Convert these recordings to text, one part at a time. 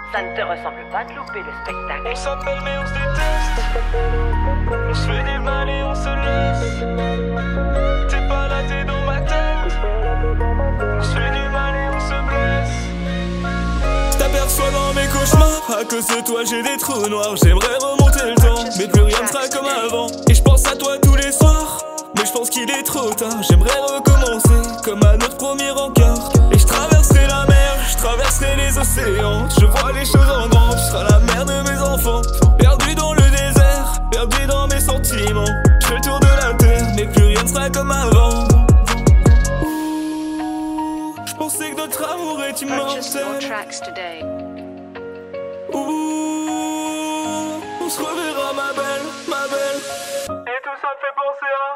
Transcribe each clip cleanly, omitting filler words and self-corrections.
Ça ne te ressemble pas de louper le spectacle. On s'appelle mais on se déteste. On se fait du mal et on se laisse. T'es pas là, t'es dans ma tête. On se fait du mal et on se blesse. J't'aperçois dans mes cauchemars. À cause de toi j'ai des trous noirs. J'aimerais remonter le temps, mais plus rien ne sera comme avant. Et je pense à toi tous les soirs, mais je pense qu'il est trop tard. J'aimerais recommencer comme à notre premier encart. Et je traverserai la mer, je traverserai les océans. Je vois les choses en grand, tu seras la mère de mes enfants. Perdu dans le désert, perdu dans mes sentiments. Je fais le tour de la terre, mais plus rien ne sera comme avant. Je pensais que notre amour est immortel. On se reverra ma belle, ma belle. Et tout ça me fait penser à...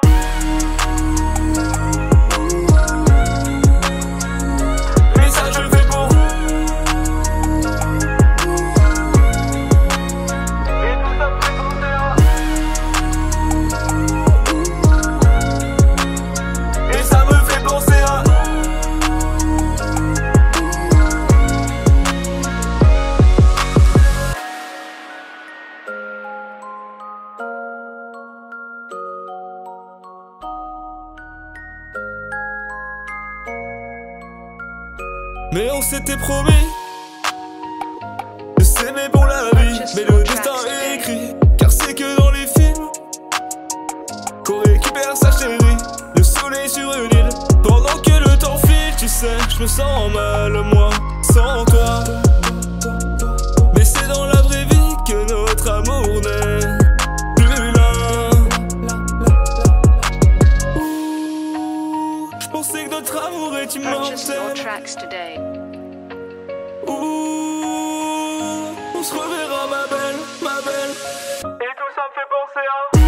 Mais ça je le fais pour vous. Et tout ça me fait penser à... Et ça me fait penser à... Mais on s'était promis de s'aimer pour la vie. Mais le destin est écrit, car c'est que dans les films qu'on récupère sa chérie, le soleil sur une île. Pendant que le temps file, tu sais, je me sens mal moi, sans toi. Mais c'est dans la vraie vie que notre amour n'est plus là. Je pensais que notre amour est immortel. On se reverra ma belle, ma belle. Et tout ça me fait penser à...